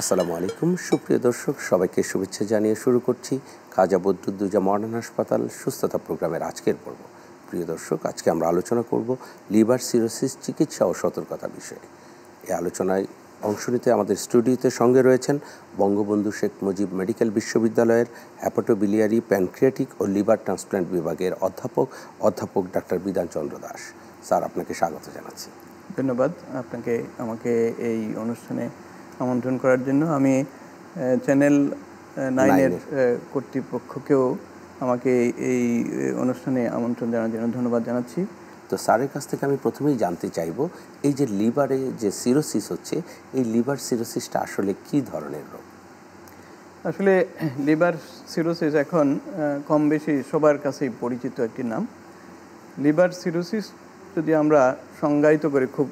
আসসালামু আলাইকুম সুপ্রিয় দর্শক, সবাইকে শুভেচ্ছা জানিয়ে শুরু করছি খাজা বদরুদ্দুজা মডার্ন হাসপাতাল সুস্থতা প্রোগ্রামের আজকের পর্ব। প্রিয় দর্শক, আজকে আমরা আলোচনা করব লিভার সিরোসিস চিকিৎসা ও সতর্কতা বিষয়ে। এই আলোচনায় অংশ নিতে আমাদের স্টুডিওতে সঙ্গে রয়েছেন বঙ্গবন্ধু শেখ মুজিব মেডিকেল বিশ্ববিদ্যালয়ের হ্যাপাটোবিলিয়ারি, প্যানক্রিয়াটিক ও লিভার ট্রান্সপ্ল্যান্ট বিভাগের অধ্যাপক ডাক্তার বিধান চন্দ্র দাস। স্যার, আপনাকে স্বাগত জানাচ্ছি। ধন্যবাদ আপনাকে আমাকে এই অনুষ্ঠানে আমন্ত্রণ করার জন্য। আমি চ্যানেল-9-এর কর্তৃপক্ষকেও আমাকে এই অনুষ্ঠানে আমন্ত্রণ জানার জন্য ধন্যবাদ জানাচ্ছি। তো স্যারের কাছ থেকে আমি প্রথমেই জানতে চাইব, এই যে লিভারে যে সিরোসিস হচ্ছে, এই লিভার সিরোসিসটা আসলে কী ধরনের রোগ? আসলে লিভার সিরোসিস এখন কম বেশি সবার কাছেই পরিচিত একটি নাম। লিভার সিরোসিস যদি আমরা সংজ্ঞায়িত করি খুব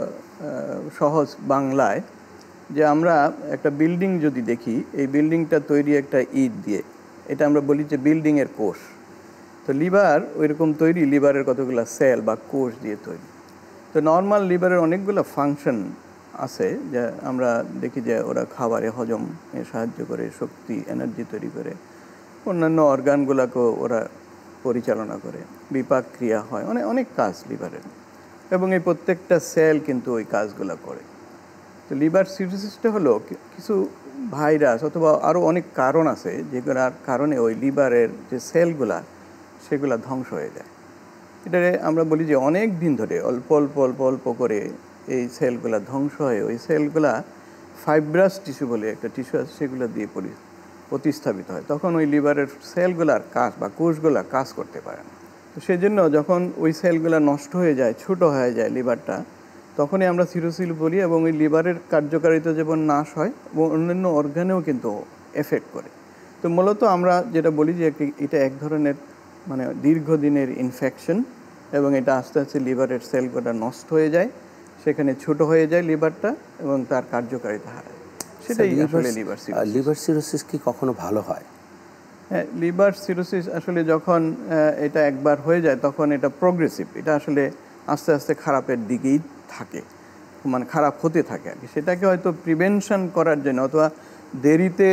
সহজ বাংলায়, যে আমরা একটা বিল্ডিং যদি দেখি, এই বিল্ডিংটা তৈরি একটা ইট দিয়ে, এটা আমরা বলি যে বিল্ডিংয়ের কোষ। তো লিভার ওইরকম তৈরি, লিভারের কতগুলো সেল বা কোষ দিয়ে তৈরি। তো নর্মাল লিভারের অনেকগুলো ফাংশন আছে, যা আমরা দেখি যে ওরা খাবারে হজমে সাহায্য করে, শক্তি এনার্জি তৈরি করে, অন্যান্য অর্গানগুলোকেও ওরা পরিচালনা করে, বিপাক ক্রিয়া হয়, অনেক কাজ লিভারের, এবং এই প্রত্যেকটা সেল কিন্তু ওই কাজগুলো করে। তো লিভার সিরোসিসটা হলো কিছু ভাইরাস অথবা আরও অনেক কারণ আছে, যেগুলোর কারণে ওই লিভারের যে সেলগুলা সেগুলো ধ্বংস হয়ে যায়। এটারে আমরা বলি যে অনেক দিন ধরে অল্প অল্প অল্প অল্প করে এই সেলগুলা ধ্বংস হয়ে ওই সেলগুলা ফাইব্রাস টিস্যু বলে একটা টিস্যু আছে, সেগুলো দিয়ে প্রতিস্থাপিত হয়। তখন ওই লিভারের সেলগুলার কাজ বা কোষগুলা কাজ করতে পারে না। তো সেই জন্য যখন ওই সেলগুলা নষ্ট হয়ে যায়, ছোটো হয়ে যায় লিভারটা, তখনই আমরা সিরোসিস বলি। এবং ওই লিভারের কার্যকারিতা যেমন নাশ হয় এবং অন্যান্য অর্গানেও কিন্তু এফেক্ট করে। তো মূলত আমরা যেটা বলি যে এটা এক ধরনের দীর্ঘদিনের ইনফেকশন, এবং এটা আস্তে আস্তে লিভারের সেলগুলো নষ্ট হয়ে যায়, সেখানে ছোট হয়ে যায় লিভারটা, এবং তার কার্যকারিতা হারায়। সেটাই আসলে লিভার সিরোসিস। লিভার সিরোসিস কি কখনো ভালো হয়? হ্যাঁ, লিভার সিরোসিস আসলে যখন এটা একবার হয়ে যায়, তখন এটা প্রোগ্রেসিভ, এটা আসলে আস্তে আস্তে খারাপের দিকেই থাকে, খারাপ হতে থাকে আর কি। সেটাকে হয়তো প্রিভেনশন করার জন্য অথবা দেরিতে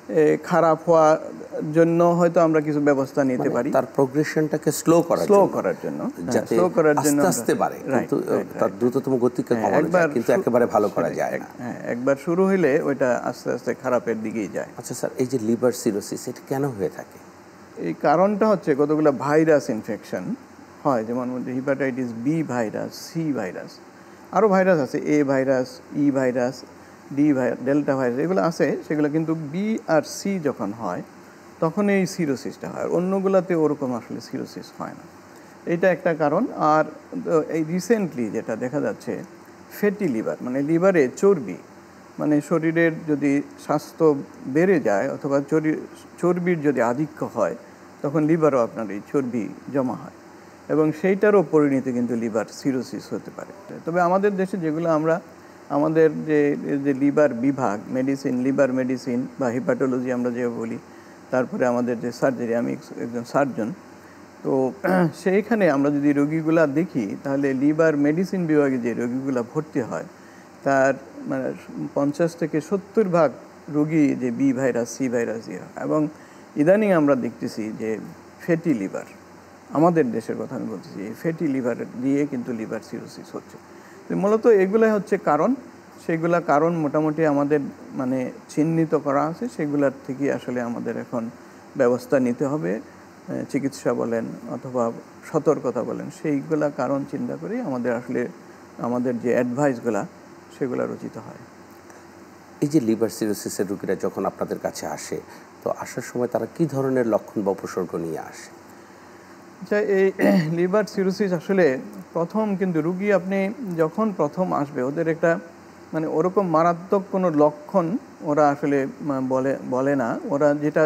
খারাপ হওয়ার জন্য হয়তো আমরা কিছু ব্যবস্থা নিতে পারি, তার প্রোগ্রেশনটাকে স্লো করার জন্য, যাতে আস্তে আস্তে বাড়ে, কিন্তু তার দ্রুততম গতিকে কমানো যায়, কিন্তু একেবারে ভালো করা যায় না। হ্যাঁ, একবার শুরু হলে ওইটা আস্তে আস্তে খারাপের দিকেই যায়। আচ্ছা স্যার, এই যে লিভার সিরোসিস, এটা কেন হয়ে থাকে? এই কারণটা হচ্ছে কতগুলো ভাইরাস ইনফেকশন হয়, যেমন hepatitis B virus, C virus, আরও ভাইরাস আছে, A virus, E virus, D virus, delta virus, এগুলো আছে। সেগুলো কিন্তু বি আর সি যখন হয়, তখন এই সিরোসিসটা হয়। অন্যগুলোতে ওরকম আসলে সিরোসিস হয় না, এটা একটা কারণ। আর এই রিসেন্টলি যেটা দেখা যাচ্ছে, ফ্যাটি লিভার, লিভারে চর্বি, শরীরের যদি স্বাস্থ্য বেড়ে যায় অথবা চর্বির যদি আধিক্য হয়, তখন লিভারও আপনার এই চর্বি জমা হয়, এবং সেইটারও পরিণতি কিন্তু লিভার সিরোসিস হতে পারে। তবে আমাদের দেশে যেগুলো আমাদের যে লিভার বিভাগ, মেডিসিন, লিভার মেডিসিন বা হেপাটোলজি আমরা যে বলি, তারপরে আমাদের যে সার্জারি, আমি একজন সার্জন, তো সেইখানে আমরা যদি রোগীগুলা দেখি, তাহলে লিভার মেডিসিন বিভাগে যে রোগীগুলা ভর্তি হয়, তার 50 থেকে 70% রোগী যে বি ভাইরাস, সি ভাইরাস হয়। এবং ইদানিং আমরা দেখতেছি যে ফ্যাটি লিভার, আমাদের দেশের কথা আমি বলতেছি, এই ফ্যাটি লিভার দিয়ে কিন্তু লিভার সিরোসিস হচ্ছে। তো মূলত এগুলাই হচ্ছে কারণ। সেগুলা কারণ মোটামুটি আমাদের চিহ্নিত করা আছে, সেগুলার থেকে আসলে আমাদের এখন ব্যবস্থা নিতে হবে, চিকিৎসা বলেন অথবা সতর্কতা বলেন, সেইগুলা কারণ চিন্তা করে আমাদের যে অ্যাডভাইসগুলা সেগুলো রচিত হয়। এই যে লিভার সিরোসিসের রোগীরা যখন আপনাদের কাছে আসে, তো আসার সময় তারা কি ধরনের লক্ষণ বা উপসর্গ নিয়ে আসে? আচ্ছা, এই লিভার সিরোসিস আসলে প্রথম কিন্তু রুগী আপনি যখন প্রথম আসবে, ওদের একটা ওরকম মারাত্মক কোনো লক্ষণ ওরা আসলে বলে না। ওরা যেটা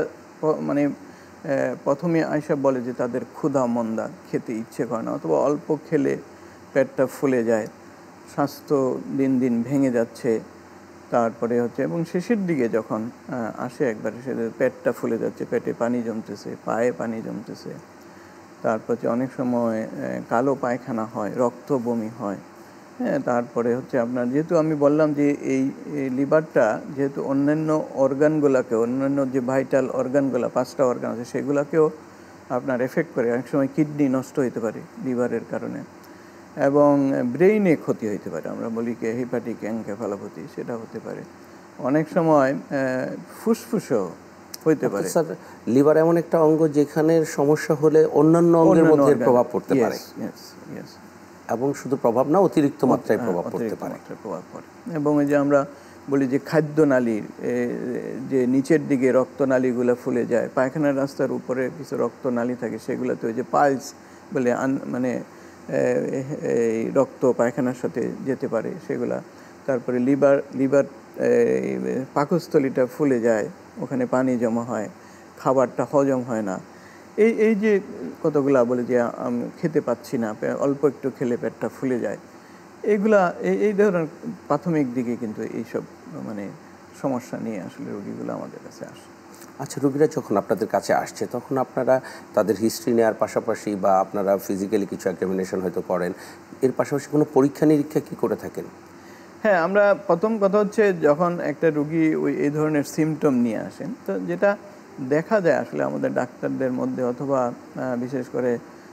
প্রথমে আইসা বলে যে তাদের ক্ষুধা মন্দা, খেতে ইচ্ছে করে না, অথবা অল্প খেলে পেটটা ফুলে যায়, স্বাস্থ্য দিন দিন ভেঙে যাচ্ছে, তারপরে হচ্ছে, এবং শেষের দিকে যখন আসে একবারে, সে পেটটা ফুলে যাচ্ছে, পেটে পানি জমতেছে, পায়ে পানি জমতেছে, তারপর অনেক সময় কালো পায়খানা হয়, রক্ত বমি হয়, হ্যাঁ, তারপরে হচ্ছে আপনার যেহেতু আমি বললাম যে এই লিভারটা যেহেতু অন্যান্য অর্গানগুলোকে, অন্যান্য যে ভাইটাল অর্গানগুলো 5টা অর্গান আছে সেগুলোকেও আপনার এফেক্ট করে। অনেক সময় কিডনি নষ্ট হতে পারে লিভারের কারণে, এবং ব্রেইনে ক্ষতি হতে পারে, আমরা বলি কি হেপাটিক এনকেফালোপ্যাথি, সেটা হতে পারে। অনেক সময় ফুসফুসও হইতে পারে। স্যার, লিভার এমন একটা অঙ্গ যেখানে সমস্যা হলে অন্যান্য অঙ্গের মধ্যে প্রভাব পড়তে পারে, এবং শুধু প্রভাব না, অতিরিক্ত মাত্রায় প্রভাব পড়তে পারে। এবং এই যে আমরা বলি যে খাদ্যনালীর যে নিচের দিকে রক্তনালীগুলো ফুলে যায়, পায়খানার রাস্তার উপরে কিছু রক্তনালী থাকে, সেগুলোতে ওই যে পাইলস বলে মানে এই রক্ত পায়খানার সাথে যেতে পারে সেগুলা। তারপরে লিভার পাকস্থলীটা ফুলে যায়, ওখানে পানি জমা হয়, খাবারটা হজম হয় না। এই যে কতগুলা বলে যে আমি খেতে পাচ্ছি না, অল্প একটু খেলে পেটটা ফুলে যায়, এইগুলা এই ধরনের প্রাথমিক দিকে কিন্তু এইসব মানে সমস্যা নিয়ে আসলে রোগীগুলো আমাদের কাছে আসে। আচ্ছা, রোগীরা যখন আপনাদের কাছে আসছে তখন আপনারা তাদের হিস্ট্রি নেওয়ার পাশাপাশি বা আপনারা ফিজিক্যালি কিছু এক্সামিনেশন হয়তো করেন, এর পাশাপাশি কোনো পরীক্ষা নিরীক্ষা কি করে থাকেন? হ্যাঁ, আমরা প্রথম কথা হচ্ছে যখন একটা রুগী এই ধরনের সিমটম নিয়ে আসেন, তো যেটা দেখা যায় আসলে আমাদের ডাক্তারদের মধ্যে, অথবা বিশেষ করে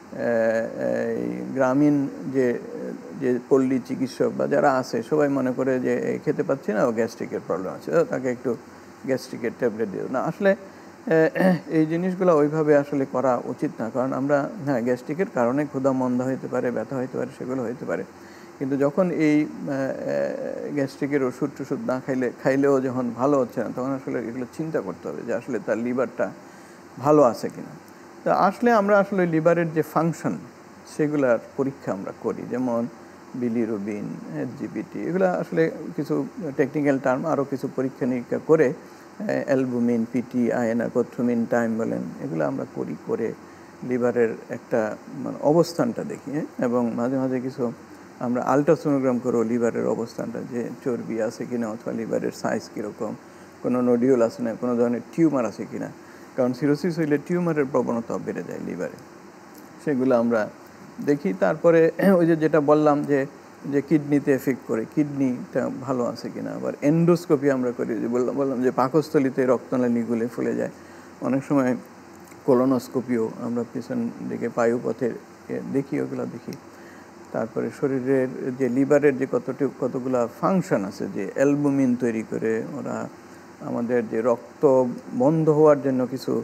গ্রামীণ যে পল্লী চিকিৎসক বা যারা আছে, সবাই মনে করে যে খেতে পাচ্ছি না, ও গ্যাস্ট্রিকের প্রবলেম আছে, তাকে একটু গ্যাস্ট্রিকের ট্যাবলেট দিও না। আসলে এই জিনিসগুলো ওইভাবে আসলে করা উচিত না, কারণ আমরা হ্যাঁ গ্যাস্ট্রিকের কারণে ক্ষুধা মন্দা হইতে পারে, ব্যথা হইতে পারে, সেগুলো হইতে পারে। কিন্তু যখন এই গ্যাস্ট্রিকের ওষুধ টষুধ না খাইলেও যখন ভালো হচ্ছে না, তখন আসলে এগুলো চিন্তা করতে হবে যে আসলে তার লিভারটা ভালো আছে কিনা। তা আসলে আমরা আসলে লিভারের যে ফাংশন সেগুলার পরীক্ষা আমরা করি, যেমন বিলিরুবিন, জিপিটি, এগুলো আসলে কিছু টেকনিক্যাল টার্ম, আরও কিছু পরীক্ষা নিরীক্ষা করে অ্যালবুমিন, পিটি, আয়না, কোথ্রুমিন, টাইম বলেন, এগুলো আমরা করে লিভারের একটা মানে অবস্থানটা দেখি। এবং মাঝে মাঝে কিছু আমরা আলট্রাসোনোগ্রাম করেও লিভারের অবস্থানটা, যে চর্বি আছে কিনা, অথবা লিভারের সাইজ কীরকম, কোনো নোডিউল আছে না, কোনো ধরনের টিউমার আছে কিনা, কারণ সিরোসিস হইলে টিউমারের প্রবণতা বেড়ে যায় লিভারে, সেগুলো আমরা দেখি। তারপরে ওই যেটা বললাম যে কিডনিতে এফেক্ট করে, কিডনিটা ভালো আছে কিনা। আবার এন্ডোস্কোপি আমরা করি, যে বললাম যে পাকস্থলীতে রক্তনালীগুলো ফুলে যায়, অনেক সময় কোলোনোস্কোপিও আমরা পিছন দিকে পায়ুপথে দেখি, ওগুলো দেখি। তারপরে শরীরের যে লিভারের যে কতগুলা ফাংশন আছে, যে অ্যালবুমিন তৈরি করে ওরা, আমাদের যে রক্ত বন্ধ হওয়ার জন্য কিছু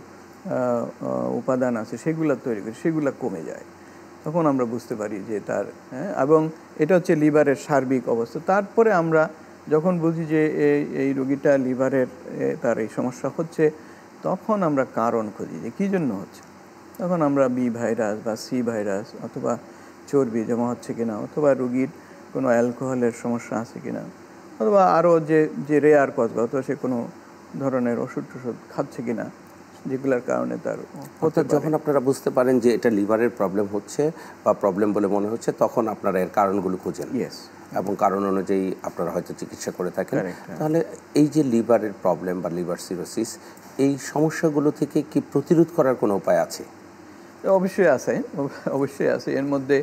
উপাদান আছে সেগুলো তৈরি করে, সেগুলো কমে যায়, তখন আমরা বুঝতে পারি যে তার এবং এটা হচ্ছে লিভারের সার্বিক অবস্থা। তারপরে আমরা যখন বুঝি যে এই রোগীটা লিভারের তার এই সমস্যা হচ্ছে, তখন আমরা কারণ খুঁজি যে কী জন্য হচ্ছে। তখন আমরা বি ভাইরাস বা সি ভাইরাস, অথবা চর্বি জমা হচ্ছে কিনা, অথবা রোগীর কোনো অ্যালকোহলের সমস্যা আছে কিনা, অথবা আরও যে রেয়ার কজগুলো, অথবা সে কোনো ধরনের ওষুধ টষুধ খাচ্ছে কিনা, যেগুলোর কারণে তার হতে পারে। যখন আপনারা বুঝতে পারেন যে এটা লিভারের প্রবলেম হচ্ছে বা প্রবলেম বলে মনে হচ্ছে, তখন আপনারা এর কারণগুলো খুঁজেন, এবং কারণ অনুযায়ী আপনারা হয়তো চিকিৎসা করে থাকেন। তাহলে এই যে লিভারের প্রবলেম বা লিভার সিরোসিস, এই সমস্যাগুলো থেকে কি প্রতিরোধ করার কোনো উপায় আছে? অবশ্যই আছে, অবশ্যই আছে। এর মধ্যে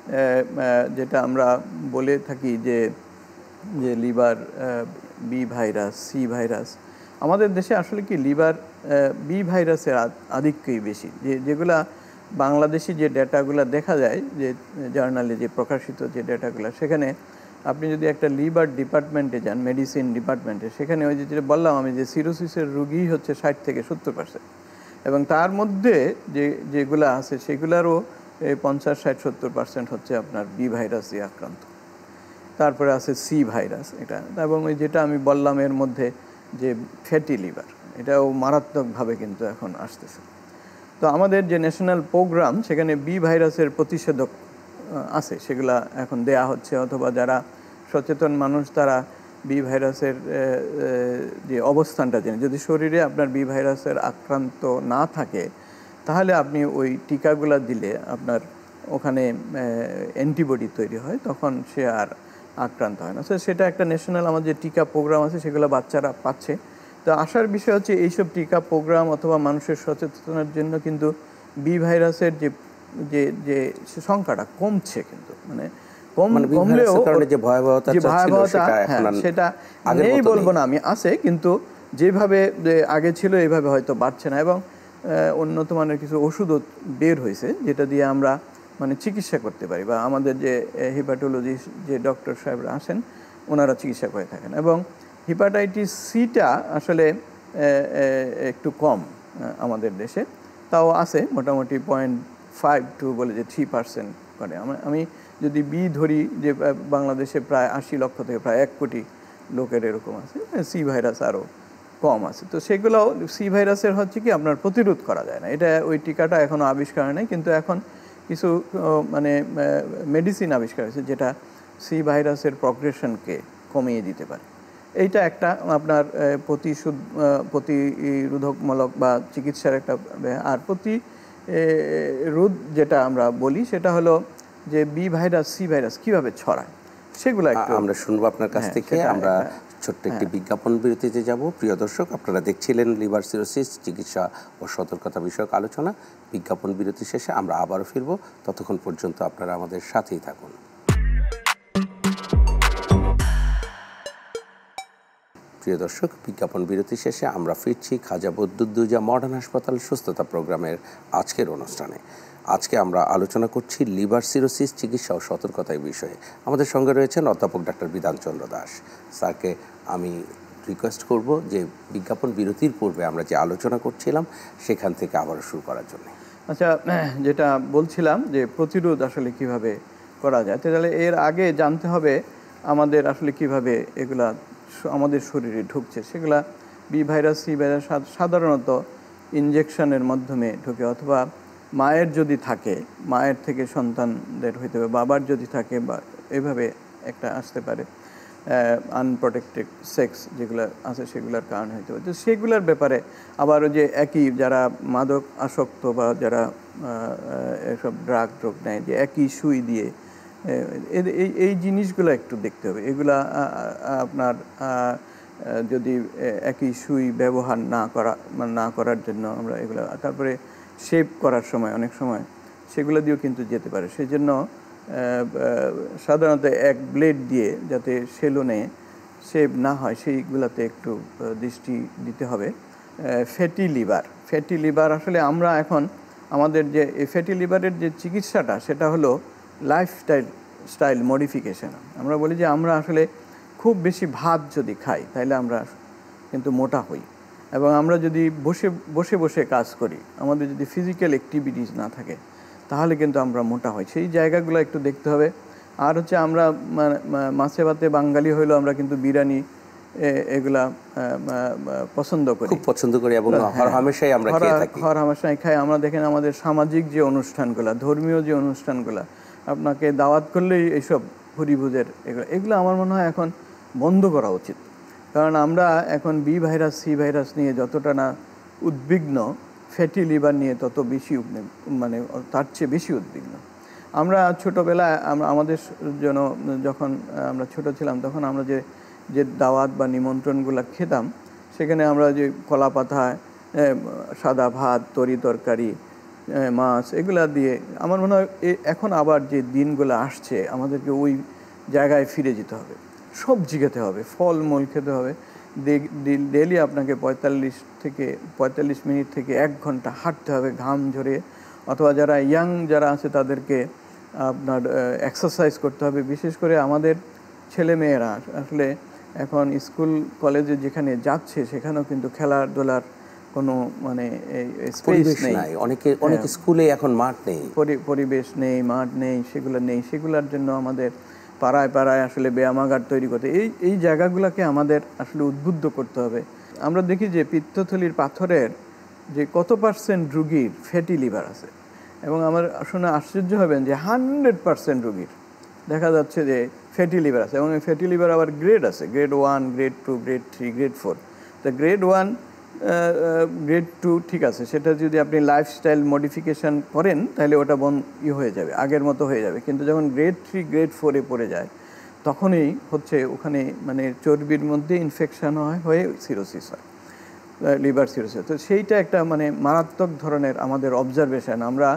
যেটা আমরা বলে থাকি যে liver B virus, C virus, আমাদের দেশে আসলে কি লিভার বি ভাইরাসের আধিক্যই বেশি। যেগুলা বাংলাদেশি যে ডেটাগুলো দেখা যায়, যে জার্নালে যে প্রকাশিত যে ডেটাগুলো, সেখানে আপনি যদি একটা লিভার ডিপার্টমেন্টে যান, মেডিসিন ডিপার্টমেন্টে, সেখানে ওই যেটা বললাম আমি, যে সিরোসিসের রুগী হচ্ছে 60 থেকে 70%, এবং তার মধ্যে যেগুলো আছে সেগুলোরও 50, 60, 70% হচ্ছে আপনার বি ভাইরাস দিয়ে আক্রান্ত। তারপরে আছে সি ভাইরাস এটা, এবং ওই যেটা আমি বললাম এর মধ্যে যে ফ্যাটি লিভার, এটাও মারাত্মকভাবে কিন্তু এখন আসতেছে। তো আমাদের যে ন্যাশনাল প্রোগ্রাম, সেখানে বি ভাইরাসের প্রতিষেধক আছে, সেগুলা এখন দেয়া হচ্ছে, অথবা যারা সচেতন মানুষ তারা বি ভাইরাসের যে অবস্থানটা জেনে, যদি শরীরে আপনার বি ভাইরাসের আক্রান্ত না থাকে, তাহলে আপনি ওই টিকাগুলা দিলে আপনার ওখানে অ্যান্টিবডি তৈরি হয়, তখন সে আর আক্রান্ত হয় না। সেটা একটা ন্যাশনাল আমাদের যে টিকা প্রোগ্রাম আছে, সেগুলো বাচ্চারা পাচ্ছে। তো আসার বিষয় হচ্ছে এইসব টিকা প্রোগ্রাম অথবা মানুষের সচেতনার জন্য কিন্তু বি ভাইরাসের যে সংখ্যাটা কমছে, কিন্তু মানে কমলেও যে ভয়াবহতা সেটা নেই বলবো না আমি, আছে, কিন্তু যেভাবে আগে ছিল এইভাবে হয়তো বাড়ছে না। এবং উন্নত মানের কিছু ওষুধও বের হয়েছে যেটা দিয়ে আমরা মানে চিকিৎসা করতে পারি, বা আমাদের যে হেপাটোলজিস্ট যে ডক্টর সাহেবরা আসেন ওনারা চিকিৎসা করে থাকেন। এবং হেপাটাইটিস সিটা আসলে একটু কম আমাদের দেশে, তাও আছে মোটামুটি 0.52 বলে যে 3% করে। আমি যদি বি ধরি যে বাংলাদেশে প্রায় 80 লক্ষ থেকে প্রায় 1 কোটি লোকের এরকম আছে, সি ভাইরাস আরও কম আছে। তো সেগুলো সি ভাইরাসের হচ্ছে কি আপনার প্রতিরোধ করা যায় না, এটা ওই টিকাটা এখনও আবিষ্কার হয় নাই, কিন্তু এখন কিছু মানে মেডিসিন আবিষ্কার হয়েছে যেটা সি ভাইরাসের প্রগ্রেশনকে কমিয়ে দিতে পারে। এইটা একটা আপনার প্রতিরোধকমূলক বা চিকিৎসার একটা। আর প্রতিরোধ যেটা আমরা বলি সেটা হলো যে বি ভাইরাস সি ভাইরাস কীভাবে ছড়ায় সেগুলো আমরা শুনবো আপনার কাছ থেকে। আমরা ছোট্ট একটি বিজ্ঞাপন বিরতিতে যাব। প্রিয় দর্শক, আপনারা দেখছিলেন লিভার সিরোসিস চিকিৎসা ও সতর্কতা বিষয়ক আলোচনা। বিজ্ঞাপন বিরতি শেষে আমরা আবারও ফিরব, ততক্ষণ পর্যন্ত আপনারা আমাদের সাথেই থাকুন। প্রিয় দর্শক, বিজ্ঞাপন বিরতি শেষে আমরা ফিরছি খাজা বদরুদ্দুজা মডার্ন হাসপাতাল সুস্থতা প্রোগ্রামের আজকের অনুষ্ঠানে। আজকে আমরা আলোচনা করছি লিভার সিরোসিস চিকিৎসা ও সতর্কতার বিষয়ে। আমাদের সঙ্গে রয়েছেন অধ্যাপক ডাক্তার বিধানচন্দ্র দাস। স্যারকে আমি রিকোয়েস্ট করব যে বিজ্ঞাপন বিরতির পূর্বে আমরা যে আলোচনা করছিলাম সেখান থেকে আবারও শুরু করার জন্য। আচ্ছা, যেটা বলছিলাম যে প্রতিরোধ আসলে কিভাবে করা যায়, তাহলে এর আগে জানতে হবে আমাদের আসলে কিভাবে এগুলা আমাদের শরীরে ঢুকছে। সেগুলা বি ভাইরাস সি ভাইরাস সাধারণত ইনজেকশনের মাধ্যমে ঢুকে, অথবা মায়ের যদি থাকে মায়ের থেকে সন্তানদের হইতে হবে, বাবার যদি থাকে বা এভাবে একটা আসতে পারে। আনপ্রোটেক্টেড সেক্স যেগুলো আছে সেগুলোর কারণে হইতে পারে। তো সেগুলোর ব্যাপারে আবার যে একই যারা মাদক আসক্ত বা যারা এসব ড্রাগ নেয়, যে একই সুই দিয়ে এই জিনিসগুলো একটু দেখতে হবে। এগুলা আপনার যদি একই সুই ব্যবহার না করার জন্য আমরা এগুলো, তারপরে শেভ করার সময় অনেক সময় সেগুলো দিয়েও কিন্তু যেতে পারে। সেই জন্য সাধারণত এক ব্লেড দিয়ে যাতে সেলুনে শেভ না হয় সেইগুলোতে একটু দৃষ্টি দিতে হবে। ফ্যাটি লিভার আসলে আমরা এখন আমাদের যে ফ্যাটি লিভারের যে চিকিৎসাটা সেটা হলো লাইফস্টাইল মডিফিকেশন। আমরা বলি যে আমরা আসলে খুব বেশি ভাত যদি খাই তাহলে আমরা কিন্তু মোটা হই, এবং আমরা যদি বসে বসে কাজ করি, আমাদের যদি ফিজিক্যাল অ্যাক্টিভিটিস না থাকে তাহলে কিন্তু আমরা মোটা হই। সেই জায়গাগুলো একটু দেখতে হবে। আর হচ্ছে আমরা মাছে ভাতে বাঙালি হইলেও আমরা কিন্তু বিরিয়ানি এগুলা পছন্দ করি এবং হরহামেশাই আমরা খেয়ে থাকি। হরহামেশাই খাই। আমরা দেখেন আমাদের সামাজিক যে অনুষ্ঠানগুলো, ধর্মীয় যে অনুষ্ঠানগুলো, আপনাকে দাওয়াত করলেই এইসব ভুরিভোজের এগুলো আমার মনে হয় এখন বন্ধ করা উচিত। কারণ আমরা এখন বি ভাইরাস সি ভাইরাস নিয়ে যতটা না উদ্বিগ্ন, ফ্যাটি লিভার নিয়ে তত বেশি মানে তার চেয়ে বেশি উদ্বিগ্ন। আমরা ছোটোবেলায় আমাদের জন্য যখন আমরা ছোট ছিলাম তখন আমরা যে দাওয়াত বা নিমন্ত্রণগুলো খেতাম সেখানে আমরা যে কলা পাতায় সাদা ভাত, তরি তরকারি, মাছ এগুলা দিয়ে, আমার মনে হয় এখন আবার যে দিনগুলো আসছে আমাদেরকে ওই জায়গায় ফিরে যেতে হবে। সবজি খেতে হবে, ফলমূল খেতে হবে। ডেলি আপনাকে 45 মিনিট থেকে 1 ঘন্টা হাঁটতে হবে ঘাম ঝরে, অথবা যারা যারা আছে তাদেরকে আপনার এক্সারসাইজ করতে হবে। বিশেষ করে আমাদের ছেলেমেয়েরা আসলে এখন স্কুল কলেজে যেখানে যাচ্ছে সেখানেও কিন্তু খেলাধুলার কোনো মানে স্পেস নেই। অনেক স্কুলে এখন মাঠ নেই, পরিবেশ নেই, মাঠ নেই, সেগুলোর জন্য আমাদের পাড়ায় আসলে ব্যায়ামাগার তৈরি করতে, এই জায়গাগুলোকে আমাদের আসলে উদ্বুদ্ধ করতে হবে। আমরা দেখি যে পিত্তথলির পাথরের যে কত % রুগীর ফ্যাটি লিভার আছে, এবং আমার শুনে আশ্চর্য হবেন যে 100% রুগীর দেখা যাচ্ছে যে ফ্যাটি লিভার আছে। এবং এই ফ্যাটি লিভার আবার গ্রেড আছে, গ্রেড 1, গ্রেড 2, গ্রেড 3, গ্রেড 4। তো গ্রেড 1, গ্রেড 2 ঠিক আছে, সেটা যদি আপনি লাইফস্টাইল মডিফিকেশান করেন তাহলে ওটা হয়ে যাবে, আগের মতো হয়ে যাবে। কিন্তু যখন গ্রেড 3, গ্রেড 4-এ পড়ে যায় তখনই হচ্ছে ওখানে মানে চর্বির মধ্যে ইনফেকশান হয়ে সিরোসিস হয়, লিভার সিরোসিস। তো সেইটা একটা মানে মারাত্মক ধরনের আমাদের অবজারভেশন। আমরা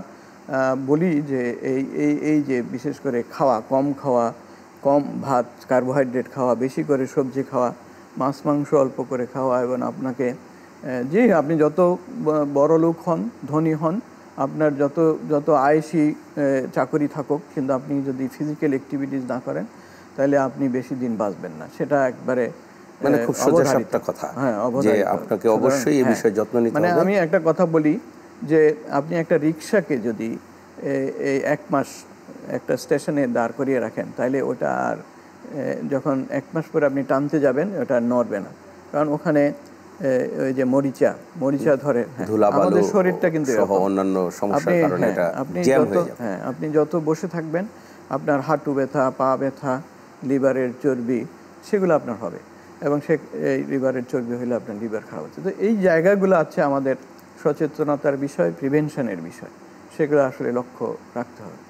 বলি যে এই যে বিশেষ করে খাওয়া কম ভাত কার্বোহাইড্রেট খাওয়া, বেশি করে সবজি খাওয়া, মাছ মাংস অল্প করে খাওয়া, এবং আপনাকে আপনি যত বড় লোক হন, ধনী হন, আপনার যত আয়েসি চাকরি থাকুক, কিন্তু আপনি যদি ফিজিক্যাল অ্যাক্টিভিটিস না করেন তাহলে আপনি বেশি দিন বাঁচবেন না। সেটা একবারে মানে খুব সোজাসাপটা কথা, যে আপনাকে অবশ্যই এই বিষয়ে যত্ন নিতে হবে। মানে আমি একটা কথা বলি যে আপনি একটা রিক্সাকে যদি এই 1 মাস একটা স্টেশনে দাঁড় করিয়ে রাখেন, তাহলে ওটা আর যখন 1 মাস পরে আপনি টানতে যাবেন ওটা নড়বে না, কারণ ওখানে ওই যে মরিচা ধরে। আমাদের শরীরটা কিন্তু অন্যান্য সমস্যার কারণে এটা জ্যাম হয়ে যাবে। আপনি যত বসে থাকবেন আপনার হাঁটু ব্যথা, পা ব্যথা, লিভারের চর্বি সেগুলো আপনার হবে, এবং এই লিভারের চর্বি হলে আপনার লিভার খারাপ হচ্ছে। তো এই জায়গাগুলো আছে আমাদের সচেতনতার বিষয়, প্রিভেনশনের বিষয়, সেগুলো আসলে লক্ষ্য রাখতে হবে।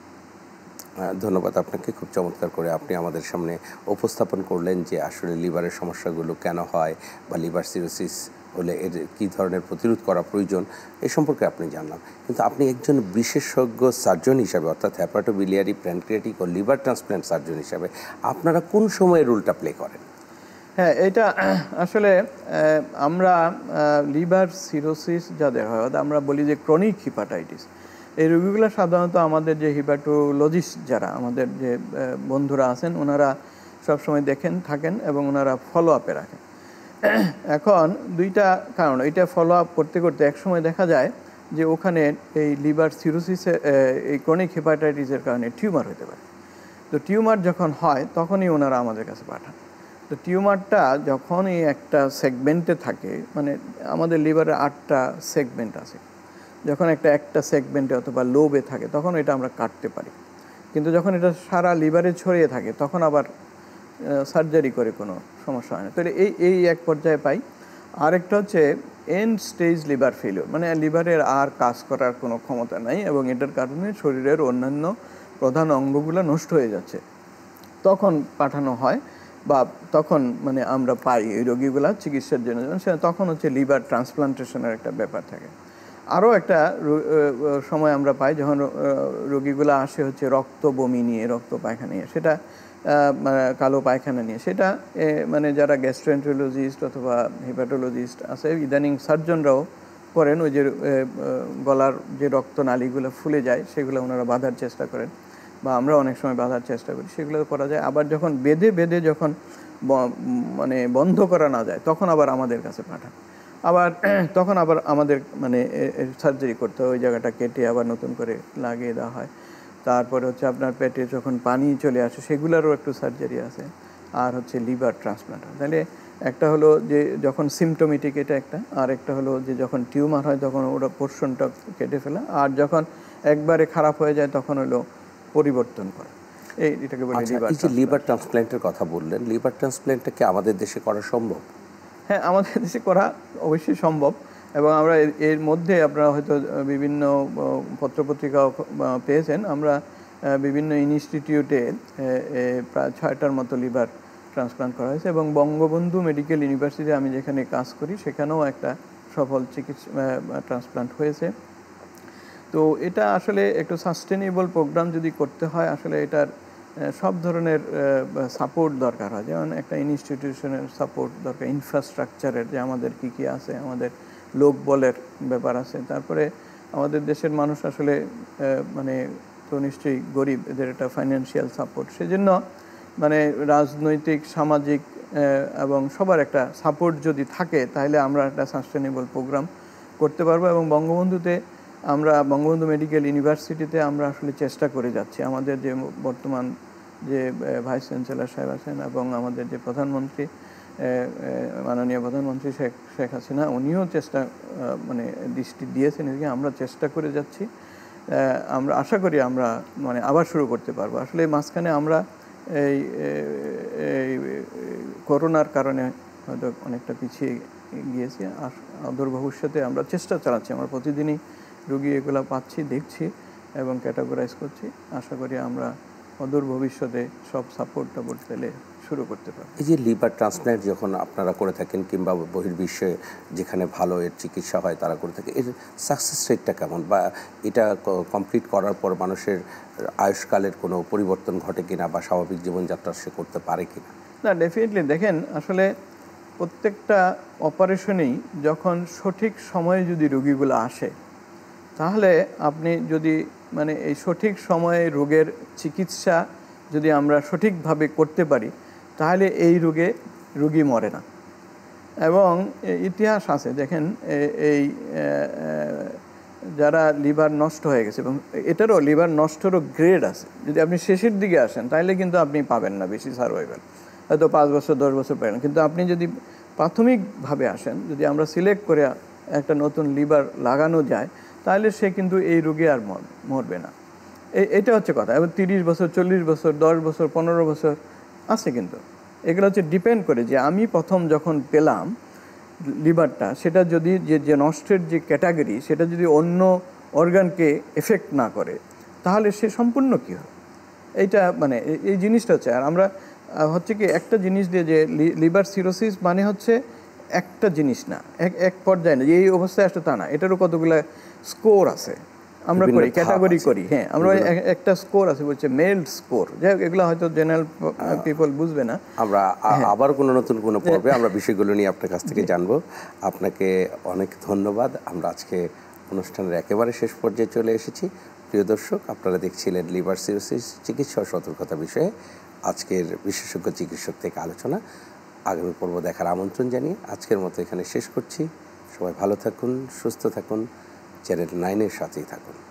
ধন্যবাদ আপনাকে, খুব চমৎকার করে আপনি আমাদের সামনে উপস্থাপন করলেন যে আসলে লিভারের সমস্যাগুলো কেন হয় বা লিভার সিরোসিস হলে এর কী ধরনের প্রতিরোধ করা প্রয়োজন এ সম্পর্কে আপনি জানলাম। কিন্তু আপনি একজন বিশেষজ্ঞ সার্জন হিসাবে, অর্থাৎ হ্যাপাটোবিলিয়ারি, প্যানক্রিয়াটিক ও লিভার ট্রান্সপ্ল্যান্ট সার্জন হিসাবে আপনারা কোন সময়ে রোলটা প্লে করেন? হ্যাঁ, এটা আসলে আমরা লিভার সিরোসিস যাদের হয়, আমরা বলি যে ক্রনিক হিপাটাইটিস, এই রোগীগুলো সাধারণত আমাদের যে হিপাটোলজিস্ট যারা আমাদের যে বন্ধুরা আছেন ওনারা সবসময় থাকেন এবং ওনারা ফলো আপে রাখেন। এখন দুইটা কারণ, এটা ফলো আপ করতে করতে একসময় দেখা যায় যে ওখানে এই লিভার সিরোসিসে এই ক্রনিক হেপাটাইটিসের কারণে টিউমার হতে পারে। তো টিউমার যখন হয় তখনই ওনারা আমাদের কাছে পাঠান। তো টিউমারটা যখনই একটা সেগমেন্টে থাকে, মানে আমাদের লিভারের 8টা সেগমেন্ট আছে, যখন একটা সেগমেন্টে অথবা লোবে থাকে তখন এটা আমরা কাটতে পারি, কিন্তু যখন এটা সারা লিভারে ছড়িয়ে থাকে তখন আবার সার্জারি করে কোনো সমস্যা হয় না। তাহলে এই এক পর্যায়ে পাই। আরেকটা হচ্ছে এন্ড স্টেজ লিভার ফেলিওর, মানে লিভারের আর কাজ করার কোনো ক্ষমতা নাই এবং এটার কারণে শরীরের অন্যান্য প্রধান অঙ্গগুলো নষ্ট হয়ে যাচ্ছে, তখন পাঠানো হয় বা তখন মানে আমরা পাই এই রোগীগুলা চিকিৎসার জন্য। তখন হচ্ছে লিভার ট্রান্সপ্লান্টেশনের একটা ব্যাপার থাকে। আরও একটা সময় আমরা পাই যখন রোগীগুলো আসে হচ্ছে রক্ত বমি নিয়ে, রক্ত পায়খানা নিয়ে, সেটা কালো পায়খানা নিয়ে, সেটা মানে যারা গ্যাস্ট্রোএন্টারোলজিস্ট অথবা হেপাটোলজিস্ট আছে, ইদানিং সার্জনরাও করেন, ওই যে গলার যে রক্তনালীগুলো ফুলে যায় সেগুলো ওনারা বাঁধার চেষ্টা করেন, বা আমরা অনেক সময় বাঁধার চেষ্টা করি, সেগুলো করা যায়। আবার যখন বেঁধে যখন মানে বন্ধ করা না যায় তখন আবার আমাদের কাছে পাঠান, আবার তখন আবার আমাদের মানে সার্জারি করতে হয়, ওই জায়গাটা কেটে আবার নতুন করে লাগিয়ে দেওয়া হয়। তারপরে হচ্ছে আপনার পেটে যখন পানি চলে আসে সেগুলোরও একটু সার্জারি আছে। আর হচ্ছে লিভার ট্রান্সপ্লান্ট। তাহলে একটা হলো যে যখন সিমটোমেটিক, এটা একটা, আর একটা হলো যে যখন টিউমার হয় তখন ওরা পোর্শনটা কেটে ফেলা, আর যখন একবারে খারাপ হয়ে যায় তখন হলো পরিবর্তন করা। এটাকে বলে লিভার। এই যে লিভার ট্রান্সপ্ল্যান্টের কথা বললেন, লিভার ট্রান্সপ্ল্যান্টটা কি আমাদের দেশে করা সম্ভব? হ্যাঁ, আমাদের দেশে করা অবশ্যই সম্ভব, এবং আমরা এর মধ্যে আপনারা হয়তো বিভিন্ন পত্রপত্রিকা পেয়েছেন, আমরা বিভিন্ন ইনস্টিটিউটে প্রায় 6টার মতো লিভার ট্রান্সপ্লান্ট করা হয়েছে, এবং বঙ্গবন্ধু মেডিকেল ইউনিভার্সিটি আমি যেখানে কাজ করি সেখানেও একটা সফল চিকিৎসা ট্রান্সপ্লান্ট হয়েছে। তো এটা আসলে একটু সাস্টেনেবল প্রোগ্রাম যদি করতে হয়, আসলে এটার সব ধরনের সাপোর্ট দরকার হয়, যেমন একটা ইনস্টিটিউশনের সাপোর্ট দরকার, ইনফ্রাস্ট্রাকচারের, যে আমাদের কী আছে, আমাদের লোক বলের ব্যাপার আছে, তারপরে আমাদের দেশের মানুষ আসলে মানে তো নিশ্চয়ই গরিব, এদের একটা ফাইন্যান্সিয়াল সাপোর্ট, সেজন্য মানে রাজনৈতিক, সামাজিক এবং সবার একটা সাপোর্ট যদি থাকে তাহলে আমরা একটা সাস্টেনেবল প্রোগ্রাম করতে পারবো। এবং বঙ্গবন্ধু মেডিকেল ইউনিভার্সিটিতে আমরা আসলে চেষ্টা করে যাচ্ছি, আমাদের যে বর্তমান যে ভাইস চ্যান্সেলর সাহেব আছেন এবং আমাদের যে প্রধানমন্ত্রী, মাননীয় প্রধানমন্ত্রী শেখ হাসিনা, উনিও চেষ্টা মানে দৃষ্টি দিয়েছেন, এদিকে আমরা চেষ্টা করে যাচ্ছি। আমরা আশা করি আমরা মানে আবার শুরু করতে পারবো। আসলে মাঝখানে আমরা এই করোনার কারণে হয়তো অনেকটা পিছিয়ে গিয়েছি, আর অদূর ভবিষ্যতে আমরা চেষ্টা চালাচ্ছি, আমরা প্রতিদিনই রুগী এগুলো পাচ্ছি, দেখছি এবং ক্যাটাগরাইজ করছি। আশা করি আমরা অদূর ভবিষ্যতে সব সাপোর্ট পেলে শুরু করতে পারবে। এই যে লিভার ট্রান্সপ্ল্যান্ট যখন আপনারা করে থাকেন কিংবা বহির্বিশ্বে যেখানে ভালো এর চিকিৎসা হয় তারা করে থাকে, এর সাকসেস রেটটা কেমন, বা এটা কমপ্লিট করার পর মানুষের আয়ুষ্কালের কোনো পরিবর্তন ঘটে কিনা বা স্বাভাবিক জীবনযাত্রা সে করতে পারে কিনা? না, ডেফিনেটলি। দেখেন, আসলে প্রত্যেকটা অপারেশনেই যখন সঠিক সময়ে যদি রোগীগুলো আসে, তাহলে আপনি যদি মানে এই সঠিক সময়ে রোগের চিকিৎসা যদি আমরা সঠিকভাবে করতে পারি, তাহলে এই রোগী মরে না। এবং ইতিহাস আছে, দেখেন এই যারা লিভার নষ্ট হয়ে গেছে, এবং এটারও লিভার নষ্টেরও গ্রেড আছে। যদি আপনি শেষের দিকে আসেন তাহলে কিন্তু আপনি পাবেন না বেশি সার্ভাইভাল, হয়তো 5 বছর 10 বছর পাবেন। কিন্তু আপনি যদি প্রাথমিকভাবে আসেন, যদি আমরা সিলেক্ট করে একটা নতুন লিভার লাগানো যায়, তাহলে সে কিন্তু এই রোগে আর মরবে না। এটা হচ্ছে কথা। এবং 30 বছর, 40 বছর, 10 বছর, 15 বছর আছে। কিন্তু এগুলো হচ্ছে ডিপেন্ড করে যে আমি প্রথম যখন পেলাম লিভারটা, সেটা যদি যে নষ্টের যে ক্যাটাগরি, সেটা যদি অন্য অর্গানকে এফেক্ট না করে, তাহলে সে সম্পূর্ণ কী হয়, এইটা মানে এই জিনিসটা হচ্ছে। আর আমরা হচ্ছে কি একটা জিনিস দিয়ে যে লিভার সিরোসিস মানে হচ্ছে একটা জিনিস না, এক পর্যায়ে না, এই অবস্থায় আসলে তা না। এটারও কতগুলো স্কোর আছে, আমরা করি ক্যাটাগরি করি। হ্যাঁ, আমরা একটা স্কোর আছে, বলছে মেল স্কোর। যাই হোক, এগুলো হয়তো জেনারেল পিপল বুঝবে না। আমরা আবার কোনো নতুন কোনো পর্বে আমরা বিষয়গুলো নিয়ে আপনার কাছ থেকে জানবো। আপনাকে অনেক ধন্যবাদ। আমরা আজকে অনুষ্ঠানের একেবারে শেষ পর্যায়ে চলে এসেছি। প্রিয় দর্শক, আপনারা দেখছিলেন লিভার সিরোসিস চিকিৎসা সতর্কতা বিষয়ে আজকের বিশেষজ্ঞ চিকিৎসক থেকে আলোচনা। আগামী পর্ব দেখার আমন্ত্রণ জানিয়ে আজকের মতো এখানে শেষ করছি। সবাই ভালো থাকুন, সুস্থ থাকুন, চ্যানেল 9-এর সাথেই থাকুন।